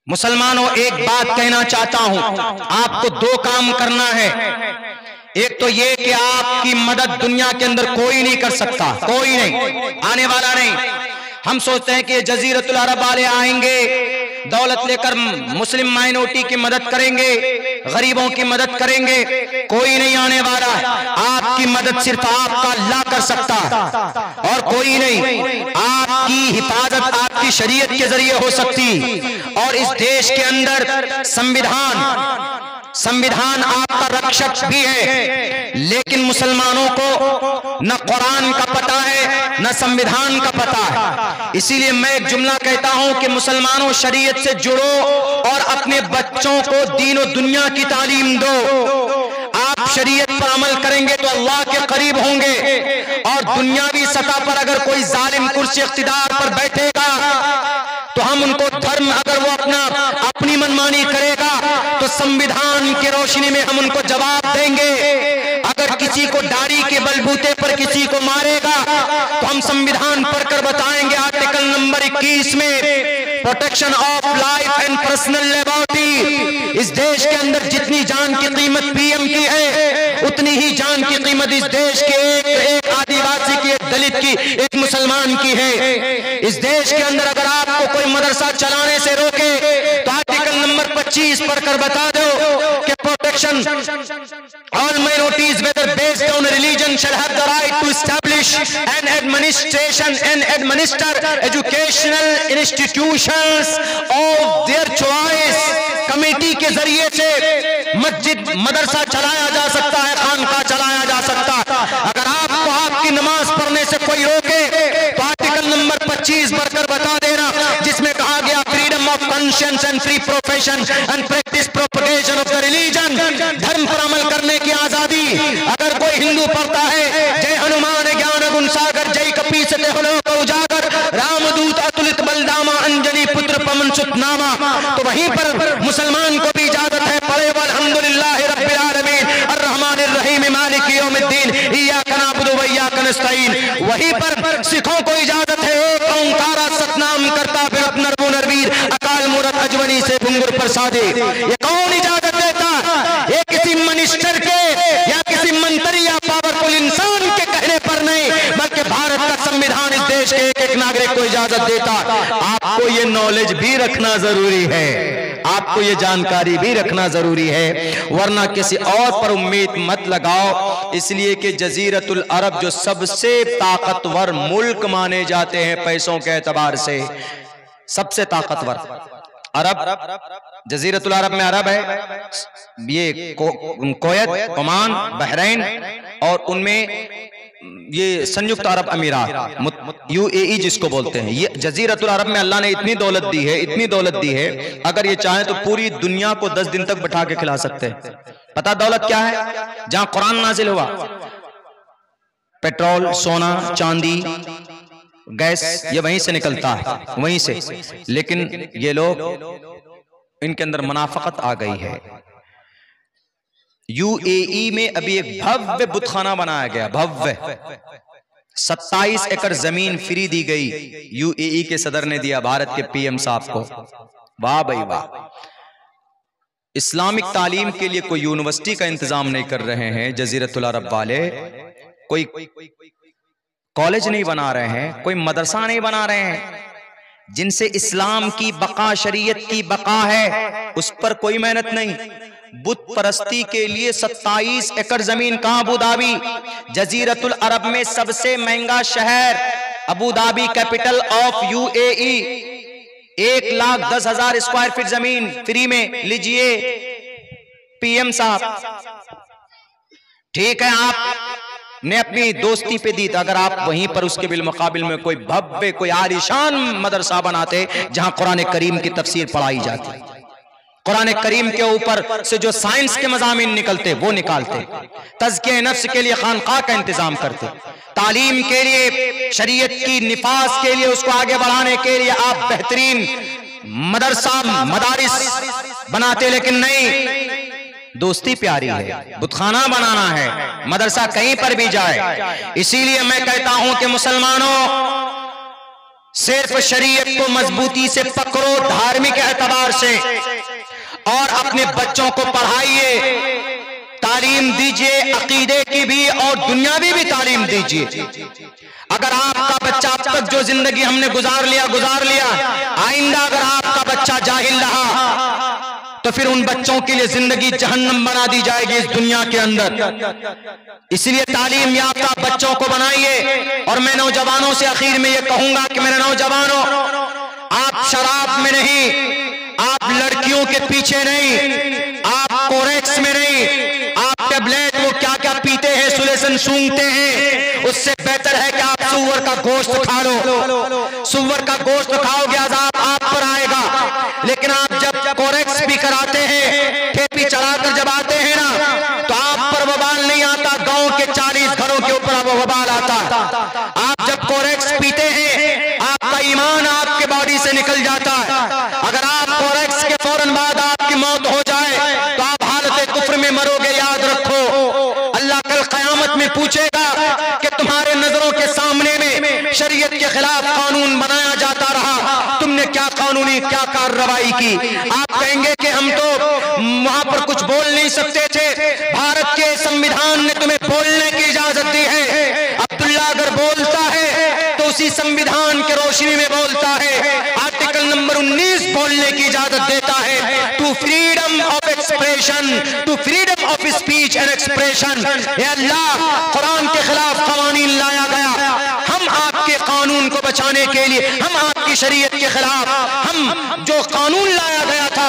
मुसलमानों, एक बात कहना चाहता हूं, आपको दो काम करना है। एक तो ये कि आपकी मदद दुनिया के अंदर कोई नहीं कर सकता, कोई नहीं, आने वाला नहीं। हम सोचते हैं कि जजीरतुल अरब वाले आएंगे, दौलत लेकर मुस्लिम माइनॉरिटी की मदद करेंगे, गरीबों की मदद करेंगे, कोई नहीं आने वाला। आपकी मदद सिर्फ आपका अल्लाह कर सकता और कोई नहीं। आपकी हिफाजत आपकी शरीयत के जरिए हो सकती। और इस देश के अंदर संविधान आपका रक्षक भी है, लेकिन मुसलमानों को न कुरान का पता है न संविधान का पता है। इसीलिए मैं एक जुमला कहता हूं कि मुसलमानों, शरीयत से जुड़ो और अपने बच्चों को दीन और दुनिया की तालीम दो। आप शरीयत पर अमल करेंगे तो अल्लाह के करीब होंगे। और दुनियावी सतह पर अगर कोई जालिम कुर्सी इख्तिदार पर बैठेगा तो हम उनको धर्म, अगर वो अपनी मनमानी करेगा तो संविधान की रोशनी में हम उनको जवाब देंगे। अगर किसी को दाढ़ी के बलबूते पर किसी को मारेगा तो हम संविधान पढ़कर बताएंगे, आर्टिकल नंबर 21 में protection of life and personal liberty. इस देश के अंदर जितनी जान की कीमत पीएम की है, उतनी ही जान की कीमत इस देश के एक आदिवासी की, एक दलित की, एक मुसलमान की है। इस देश के अंदर अगर आपको कोई मदरसा चलाने से रोके तो आर्टिकल नंबर 25 पढ़कर बता दो कि protection all minorities whether based on religion shall have the right to establish an administration and administer educational institutions of their choice. Committee के जरिए से मस्जिद, मदरसा चलाया जा सकता है, खानका चलाया जा सकता है। अगर आपको आपकी नमाज पढ़ने से कोई रोके तो आर्टिकल नंबर 25 पढ़कर बता देना, जिसमें कहा गया freedom of conscience and free profession and practice propagation of the religion. धर्म पर अमल करने की आजादी। अगर कोई हिंदू पढ़ता है जय हनुमान ज्ञान गुण सागर, जय कपीस उजागर, रामदूत अतुलित बलदामा, अंजनी पुत्र पवन सुत नामा, तो वहीं पर मुसलमान को भी इजाजत है पढ़े वल्हम्दुलिल्लाहि रब्बिल आलमीन अर्रहमानिर रहीम मालिक यौमिद्दीन इय्याका नअबुदु व इय्याका नस्तईन। वहीं पर सिखों को इजाजत है एक ओंकारा सतनाम करता फिर नरबो नरवीर अकाल मूरत अजवनी से भुंगुर प्रसादे। ये कौन इजाजत देता? ये किसी मिनिस्टर के या किसी मंत्री या पावरफुल इंसान के कहने पर नहीं, बल्कि भारत का संविधान इस देश के एक एक नागरिक को इजाजत देता। आपको ये नॉलेज भी रखना जरूरी है, आपको ये जानकारी भी रखना जरूरी है, वरना किसी और पर उम्मीद मत लगाओ। इसलिए कि जजीरतुल अरब जो सबसे ताकतवर मुल्क माने जाते हैं पैसों के एतबार से, सबसे ताकतवर अरब, जजीरतुल अरब में अरब है, ये कुवैत, ओमान, बहरीन और उनमें ये संयुक्त अरब अमीरात, यूएई जिसको बोलते हैं। ये जजीरतुल अरब में अल्लाह ने इतनी दौलत दी है, इतनी दौलत दी है, अगर ये चाहे तो पूरी दुनिया को 10 दिन तक बैठा के खिला सकते हैं। पता दौलत क्या है? जहां कुरान नाजिल हुआ, पेट्रोल, सोना, चांदी, गैस, ये वहीं से निकलता है, वहीं से। लेकिन ये लोग, इनके अंदर मुनाफकत आ गई है। यूएई में अभी एक भव्य बुतखाना बनाया गया, भव्य 27 एकड़ जमीन फ्री दी गई, यूएई के सदर ने दिया भारत के पीएम साहब को। वाह भाई वाह। इस्लामिक तालीम के लिए कोई यूनिवर्सिटी का इंतजाम नहीं कर रहे हैं जजीरतुल अरब वाले, कोई कॉलेज नहीं बना रहे हैं, कोई मदरसा नहीं बना रहे हैं। जिनसे इस्लाम की बका, शरीयत की बका है, उस पर कोई मेहनत नहीं। बुत परस्ती के लिए 27 एकड़ जमीन कहां? अबू धाबी, जजीरतुल अरब में सबसे महंगा शहर Abu Dhabi, capital of UAE. 1,10,000 square feet जमीन फ्री में लीजिए पीएम साहब। ठीक है, आप ने अपनी दोस्ती पे दी, अगर आप वहीं पर उसके बिलमुकाबिल में कोई भव्य, कोई आलिशान मदरसा बनाते जहां कुरान करीम की तफसीर पढ़ाई जाती, कुरान करीम के ऊपर से जो साइंस के मज़ामीन निकलते वो निकालते, तज़किया नफ्स के लिए खानका का इंतजाम करते, तालीम के लिए, शरीयत की निफाज के लिए, उसको आगे बढ़ाने के लिए आप बेहतरीन मदरसा, मदारिस बनाते। लेकिन नहीं, दोस्ती प्यारी है, बुतखाना बनाना है, मदरसा कहीं पर भी जाए। इसीलिए मैं कहता हूं कि मुसलमानों, सिर्फ शरीयत को मजबूती से पकड़ो धार्मिक एतबार से, और अपने बच्चों को पढ़ाइए, तालीम दीजिए, अकीदे की भी और दुनियावी भी तालीम दीजिए। अगर आपका बच्चा अब तक जो जिंदगी हमने गुजार लिया, आइंदा अगर आपका बच्चा जाहिल रहा तो फिर उन बच्चों के लिए जिंदगी जहन्नम बना दी जाएगी इस दुनिया के अंदर। इसलिए तालीम याफ्ता बच्चों को बनाइए। और मैं नौजवानों से आखिर में ये कहूंगा कि मेरे नौजवानों, आप शराब में नहीं, आप लड़कियों के पीछे नहीं, आप कोरेक्स में नहीं, आप टैबलेट वो क्या क्या पीते हैं, सुलेसन सूंघते हैं, उससे बेहतर है कि आप सुअर का गोश्त खा लो। सुअर का गोश्त खाओगे अज़ाब आप पर आएगा। लेकिन आप जब कोरेक्स पी कर आते हैं, ठेपी चढ़ाकर जब आते हैं ना, तो आप पर वबाल नहीं आता, गांव के 40 घरों के ऊपर वो वबाल आता। आप जब कोरेक्स पीते हैं, आपका ईमान आपके बॉडी से निकल जाता है। अगर आप कोरेक्स के फौरन बाद आपकी मौत हो जाए तो आप हालत कुफ्र में मरोगे। याद रखो, अल्लाह कल क़यामत में पूछेगा कि तुम्हारे नजरों के सामने में शरीयत के खिलाफ कानून बनाया जाता रहा, तुमने क्या कानूनी क्या कार्रवाई की। आप कहेंगे कि हम तो वहां पर कुछ बोल नहीं सकते थे, भारत के संविधान ने तुम्हें बोलने की इजाजत दी है। अब्दुल्ला अगर बोलता है तो उसी संविधान के रोशनी में बोलता है। आर्टिकल नंबर 19 बोलने की इजाजत देता है, to freedom of expression, to freedom of speech and expression. अल्लाह, कुरान के खिलाफ कानून लाया गया, हम आपके कानून को बचाने के लिए, हम आपकी शरीयत के खिलाफ, हम जो कानून लाया गया था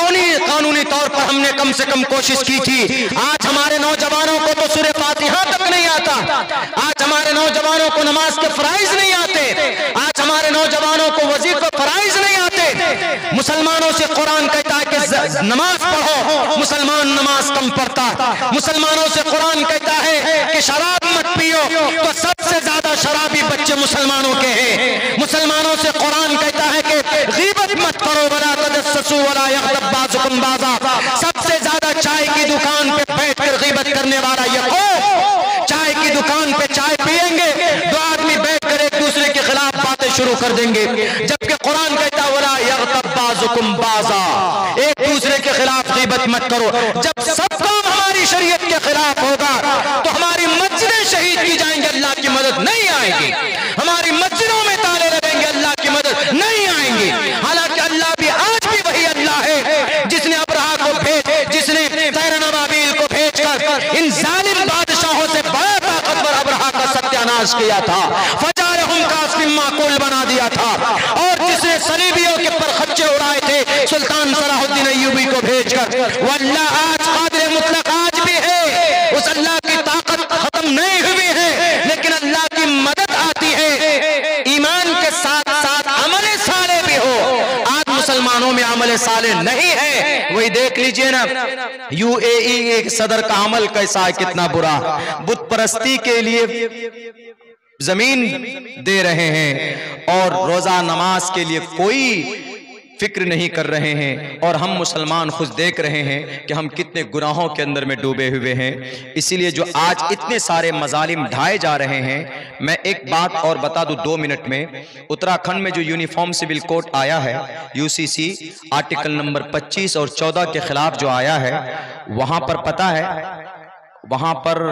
कानूनी तौर पर हमने कम से कम कोशिश की थी। आज हमारे नौजवानों को तो सूरह फातिहा तक नहीं आता, आज हमारे नौजवानों को नमाज के फराइज नहीं आते, आज हमारे नौजवानों को वजीफे फराइज नहीं आते। मुसलमानों से कुरान कहता है कि नमाज पढ़ो, मुसलमान नमाज कम पढ़ता है। मुसलमानों से कुरान कहता है कि शराब मत पियो, तो सबसे ज्यादा शराबी बच्चे मुसलमानों के हैं। मुसलमानों से कुरान कहता है कि गीबत मत करो, वला तजस्ससू वला यग़्तब बाज़ुकुम बाज़ा। सबसे ज्यादा चाय की दुकान पे बैठकर गीबत करने वाला ये कौम, चाय की दुकान पे चाय पिएंगे, दो आदमी बैठकर एक दूसरे के खिलाफ बातें शुरू कर देंगे, जबकि कुरान कहता है वला यग़्तब बाज़ुकुम बाज़ा, एक दूसरे के खिलाफ गीबत मत करो। जब सब काम हमारी शरीयत के खिलाफ होगा तो हमारी मस्जिदें शहीद की जाएंगी, अल्लाह की मदद नहीं आएगी। हमारी मस्जिदों में ताले लगेंगे, अल्लाह की मदद नहीं आएंगी। हालांकि अल्लाह भी आज भी वही अल्लाह है जिसने अब्रहा को जिसने तैरन अबाबील को भेजकर इन जालिम बादशाहों से बड़ा ताकतवर अब्रहा का सत्यानाश किया था, फजारहुम कासिम माकूल बना दिया था, और जिसने सलीबियों के पर खच्चे उड़ाए थे सुल्तान सलाहुद्दीन अय्यूबी को भेजकर। वो अल्लाह आज कादिर मुतलक आज भी है, उस अल्लाह की ताकत खत्म नहीं हुई है, लेकिन अल्लाह की मदद आती है ईमान के साथ साथ अमल साले भी हो। आज मुसलमानों में अमल साले नहीं है। वही देख लीजिए ना, UAE के सदर का अमल कैसा है, कितना बुरा। बुत परस्ती के लिए जमीन दे रहे हैं और रोजा नमाज के लिए कोई फिक्र नहीं कर रहे हैं, और हम मुसलमान खुद देख रहे हैं कि हम कितने गुनाहों के अंदर में डूबे हुए हैं। इसीलिए जो आज इतने सारे मजालिम ढाए जा रहे हैं, मैं एक बात और बता दूं 2 मिनट में। उत्तराखंड में जो यूनिफॉर्म सिविल कोड आया है UCC, आर्टिकल नंबर 25 और 14 के खिलाफ जो आया है, वहां पर पता है, वहां पर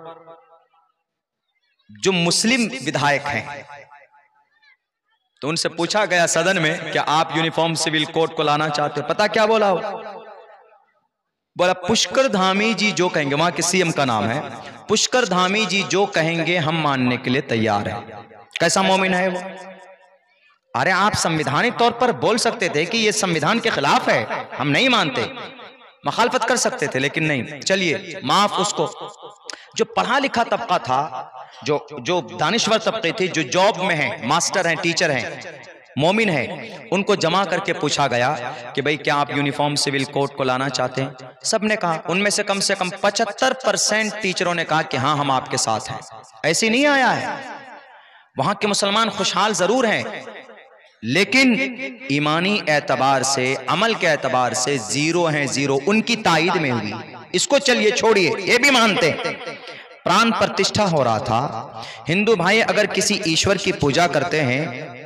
जो मुस्लिम विधायक हैं तो उनसे पूछा गया सदन में क्या आप यूनिफॉर्म सिविल कोड को लाना चाहते हो? पता क्या बोला? बोला पुष्कर धामी जी जो कहेंगे, वहां के CM का नाम है, पुष्कर धामी जी जो कहेंगे हम मानने के लिए तैयार हैं। कैसा मोमिन है वो? अरे आप संवैधानिक तौर पर बोल सकते थे कि ये संविधान के खिलाफ है, हम नहीं मानते, मुखालफत कर सकते थे, लेकिन नहीं। चलिए माफ उसको। जो पढ़ा लिखा तबका था, जो दानिश्वर तबके थे, जो जॉब में हैं, मास्टर हैं, टीचर हैं, मोमिन हैं, उनको जमा करके पूछा गया कि भाई क्या आप यूनिफॉर्म सिविल कोड को लाना चाहते हैं? सबने कहा। उनमें से कम 75% टीचरों ने कहा कि हाँ हम आपके साथ हैं। ऐसे नहीं आया है। वहां के मुसलमान खुशहाल जरूर हैं, लेकिन ईमानी एतबार से, अमल के एतबार से जीरो हैं, जीरो। उनकी ताईद में हुई। इसको चलिए छोड़िए, ये भी मानते हैं प्राण प्रतिष्ठा हो रहा था। हिंदू भाई अगर किसी ईश्वर की पूजा करते हैं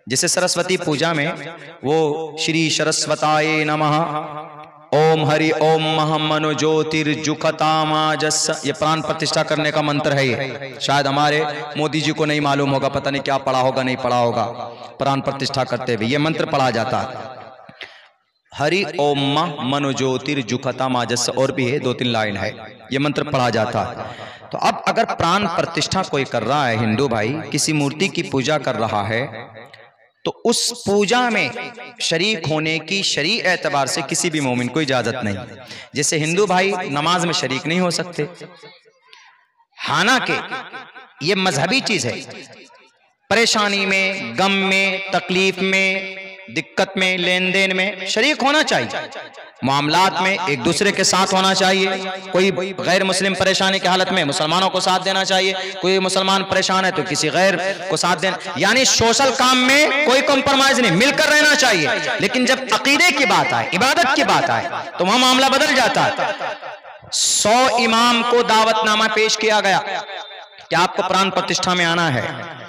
जैसे सरस्वती पूजा में वो श्री सरस्वताये नमः, ओम हरि ओम महमनो ज्योतिर्जुखतामाजस, ये प्राण प्रतिष्ठा करने का मंत्र है। ये शायद हमारे मोदी जी को नहीं मालूम होगा, पता नहीं क्या पढ़ा होगा, नहीं पढ़ा होगा। प्राण प्रतिष्ठा करते हुए ये मंत्र पढ़ा जाता है, हरि ओम मनो ज्योतिर्जुखतामाजस, और भी है 2-3 लाइन है, ये मंत्र पढ़ा जाता है। तो अब अगर प्राण प्रतिष्ठा कोई कर रहा है, हिंदू भाई किसी मूर्ति की पूजा कर रहा है, तो उस पूजा में शरीक होने की शरई एतबार से किसी भी मोमिन को इजाजत नहीं। जैसे हिंदू भाई नमाज में शरीक नहीं हो सकते, हालांकि ये मजहबी चीज है, परेशानी में, गम में, तकलीफ में, दिक्कत में, लेन देन में शरीक होना चाहिए, मामलात में एक दूसरे के साथ होना चाहिए। कोई गैर मुस्लिम परेशानी की हालत में मुसलमानों को साथ देना चाहिए, कोई मुसलमान परेशान है तो किसी गैर को साथ देना, यानी सोशल काम में कोई कॉम्प्रोमाइज नहीं, मिलकर रहना चाहिए। लेकिन जब अकीदे की बात आए, इबादत की बात आए, तो वहां मामला बदल जाता है। 100 इमाम को दावतनामा पेश किया गया कि आपको प्राण प्रतिष्ठा में आना है,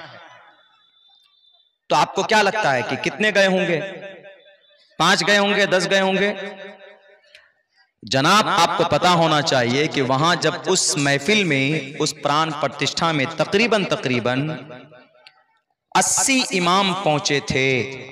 तो आपको क्या लगता है कि कितने गए होंगे? 5 गए होंगे, 10 गए होंगे? जनाब आपको पता होना चाहिए कि वहां जब उस महफिल में, उस प्राण प्रतिष्ठा में तकरीबन 80 इमाम पहुंचे थे।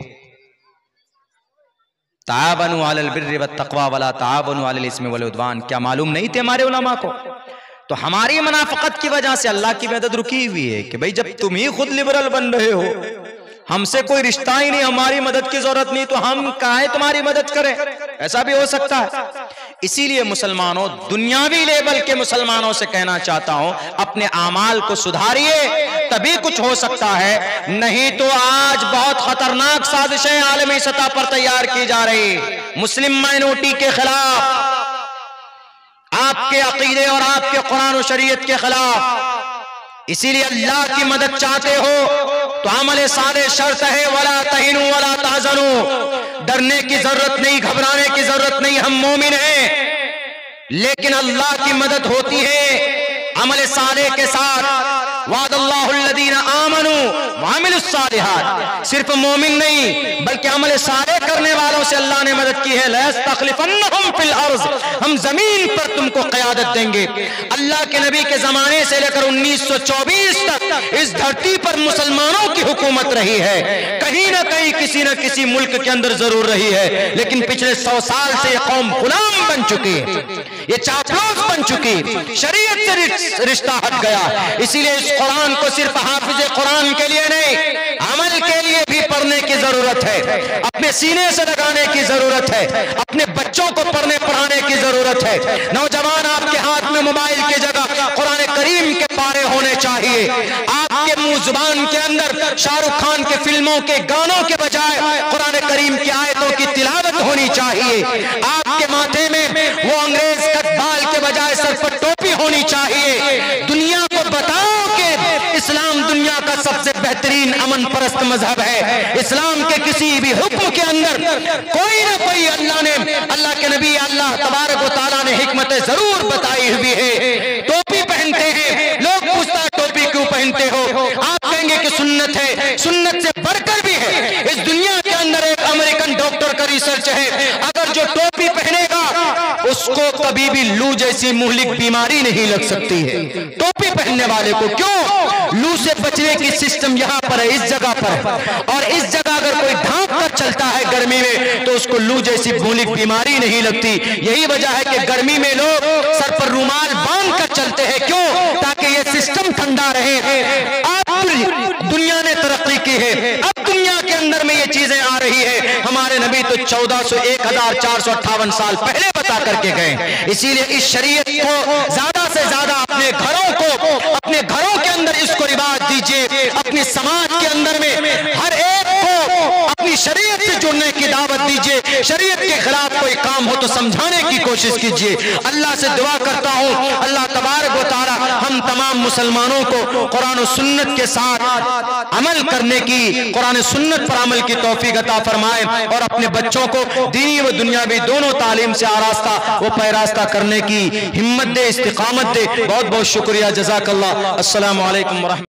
ताबनु अलल बिर्रि वत तक़वा वला ताबनु अलल इस्मि वल उद्वान, क्या मालूम नहीं थे हमारे उलमा को? तो हमारी मुनाफिकत की वजह से अल्लाह की मदद रुकी हुई है कि भाई जब तुम ही खुद लिबरल बन रहे हो, हमसे कोई रिश्ता ही नहीं, हमारी मदद की जरूरत नहीं, तो हम काहे तुम्हारी मदद करें? ऐसा भी हो सकता है। इसीलिए मुसलमानों, दुनियावी लेवल के मुसलमानों से कहना चाहता हूं, अपने आमाल को सुधारिए, तभी कुछ हो सकता है। नहीं तो आज बहुत खतरनाक साजिशें आलमी सतह पर तैयार की जा रही, मुस्लिम माइनॉरिटी के खिलाफ, आपके अकीदे और आपके कुरान और शरीयत के खिलाफ। इसीलिए अल्लाह की मदद चाहते हो तो अमल साले शर्त है, वला तहिनु वला तहजनु, डरने की जरूरत नहीं, घबराने की जरूरत नहीं, हम मोमिन हैं। लेकिन अल्लाह की मदद होती है अमल साले के साथ। वादल्लाहुल्लज़ीना आमनू वामिलुस सालिहात, सिर्फ मोमिन नहीं बल्कि अमल साले करने वालों से अल्लाह ने मदद की है। लयस्तखलिफन्नहुम फिल अर्ज़, हम जमीन पर तुमको क़यादत देंगे। अल्लाह के नबी के जमाने से लेकर 1924 तक इस धरती पर मुसलमानों की हुकूमत रही है। कहीं ना कहीं किसी न किसी मुल्क के अंदर जरूर रही है, लेकिन पिछले 100 साल से ये कौम गुलाम बन चुकी है, ये चापलूस बन चुकी, शरीयत से रिश्ता हट गया। इसीलिए इस कुरान को सिर्फ हाफिज कुरान के लिए नहीं, अमल के लिए भी पढ़ने की जरूरत है, अपने सीने से लगाने की जरूरत है, अपने बच्चों को पढ़ने पढ़ाने की जरूरत है। नौजवान, आपके हाथ में मोबाइल की जगह कुरान करीम के पारे होने चाहिए। आपके मुंह जुबान के अंदर शाहरुख खान के फिल्मों के गानों के बजाय कुरान करीम की आयतों की तिलावत होनी चाहिए। आपके माथे में वो अंग्रेज कट बाल के बजाय सर पर टोपी होनी चाहिए। दुनिया को बताओ कि इस्लाम दुनिया का सबसे बेहतरीन अमन परस्त मजहब है। इस्लाम के किसी भी हुक्म के अंदर कोई ना कोई अल्लाह के नबी, अल्लाह तबारक व तआला ने हिकमत जरूर बताई हुई है। टोपी पहनते हैं, लोग पूछता टोपी क्यों पहनते हो? आप कहेंगे कि सुन्नत है, सुन्नत से बढ़कर भी है। इस दुनिया के अंदर एक अमेरिकन डॉक्टर का रिसर्च है, अगर जो टोपी पहनेगा उसको कभी भी लू जैसी मुहलिक बीमारी नहीं लग सकती है। टोपी पहनने वाले को क्यों? लू से बचने की सिस्टम यहाँ पर है, इस जगह पर है। और इस जगह अगर कोई ढांक कर चलता है गर्मी में तो उसको लू जैसी मुहलिक बीमारी नहीं लगती। यही वजह है कि गर्मी में लोग सर पर रुमाल बांध कर चलते हैं, क्यों? ताकि ये सिस्टम ठंडा रहे। अब दुनिया ने तरक्की की है, अब दुनिया के अंदर में ये चीजें आ रही है। हमारे नबी तो 1458 साल पहले बता करके गए। इसीलिए इस शरीयत को ज्यादा से ज्यादा अपने घरों के अंदर इसको रिवाज दीजिए, अपने समाज के अंदर में हर एक को अपनी शरीयत से जुड़ने की दावत दीजिए। शरीयत के खिलाफ कोई काम हो तो समझाने की कोशिश कीजिए। अल्लाह से दुआ करता हूँ, अल्लाह तबारक व तआला हम तमाम मुसलमानों को कुरान और सुन्नत के साथ अमल करने की, कुरान सुन्नत पर अमल की तौफीक अता फरमाए और अपने बच्चों को दीनी व दुनियावी दोनों तालीम से आरास्ता व पैरास्ता करने की हिम्मत दे, इस्तिकामत दे। बहुत बहुत शुक्रिया, जज़ाकल्लाह। अस्सलामु अलैकुम व रहमतुल्लाह।